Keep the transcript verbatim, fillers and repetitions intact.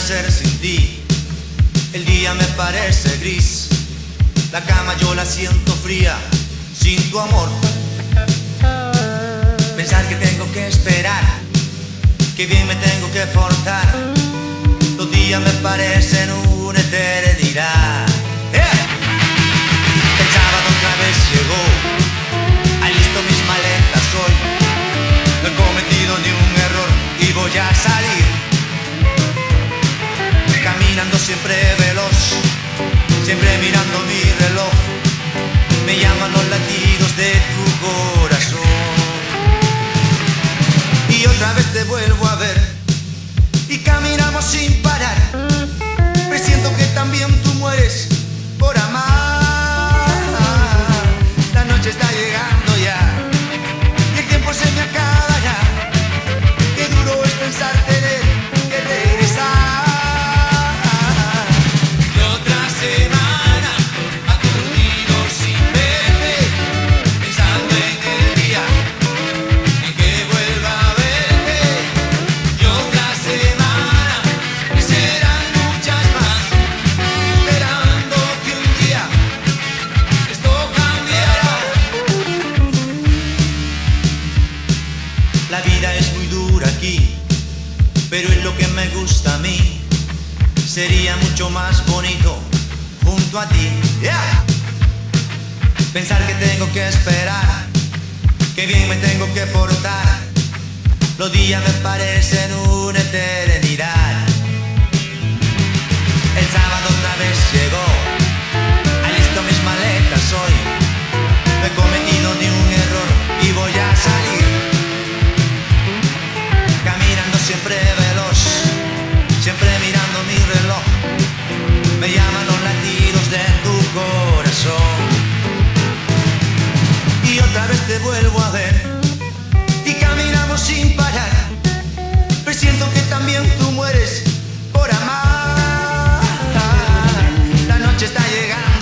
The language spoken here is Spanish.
hacer sin ti? El día me parece gris, la cama yo la siento fría, sin tu amor. Pensar que tengo que esperar, que bien me tengo que portar, los días me parecen una eternidad. ¡Eh! El sábado otra vez llegó, alisto mis maletas hoy, no he cometido ni un error y voy a salir. Caminando siempre veloz, siempre mirando mi reloj, me llaman los latidos de tu corazón. Y otra vez te vuelvo a ver y caminamos sin parar, presiento que también tú mueres por amar. La noche está llegando ya y el tiempo se me acabará, qué duro es pensar tener que regresar. La vida es muy dura aquí, pero es lo que me gusta a mí. Sería mucho más bonito junto a ti. Yeah. Pensar que tengo que esperar, que bien me tengo que portar, los días me parecen una eternidad. El sábado otra vez llegó, alisto mis maletas hoy, no he cometido ni un error y voy a salir. Siempre veloz, siempre mirando mi reloj, me llaman los latidos de tu corazón. Y otra vez te vuelvo a ver y caminamos sin parar, presiento que también tú mueres por amar. La noche está llegando